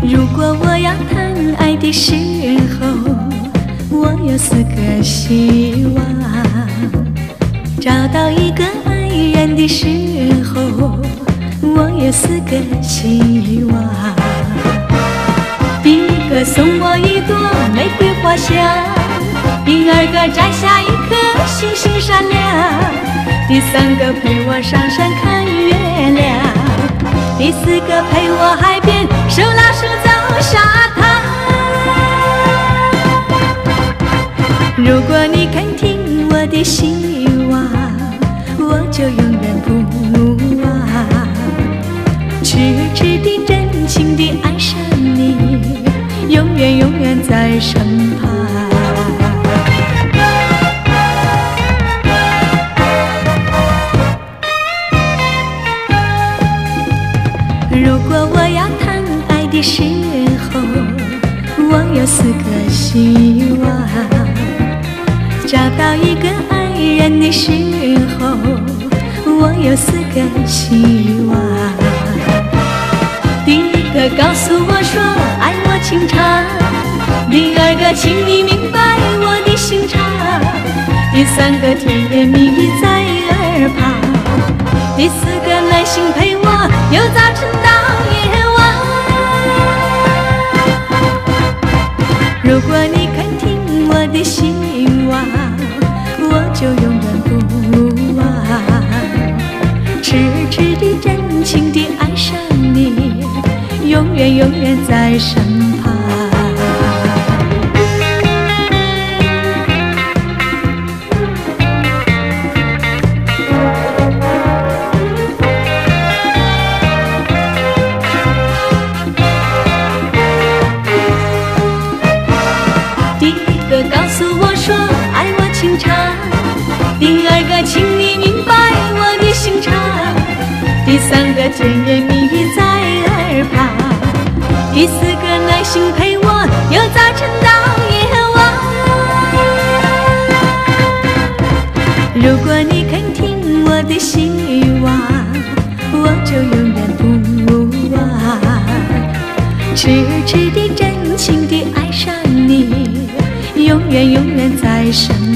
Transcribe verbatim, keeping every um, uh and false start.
如果我要谈爱的时候，我有四个希望。找到一个爱人的时候，我有四个希望。第一个送我一朵玫瑰花香，第二个摘下一颗星星闪亮，第三个陪我上山看月亮，第四个陪我海边手拉手走沙滩。如果你肯听我的希望，我就永远不忘，痴痴地真情地爱上你，永远永远在身旁。如果我要谈爱的时候，我有四个希望。找到一个爱人的时候，我有四个希望。第一个告诉我说爱我情长，第二个请你明白我的心肠，第三个甜言蜜语在耳旁，第四个耐心陪我由早晨到夜晚。如果你肯听我的希望，我就永远不忘，痴痴地真情地爱上你，永远永远在身旁。第一个告诉我说爱我情长，第二个请你明白我的心肠，第三个甜言蜜语在耳旁，第四个耐心陪我由早晨到夜晚。如果你肯听我的希望，我就永远不忘，痴痴地真情地爱上你，永远永远在身旁。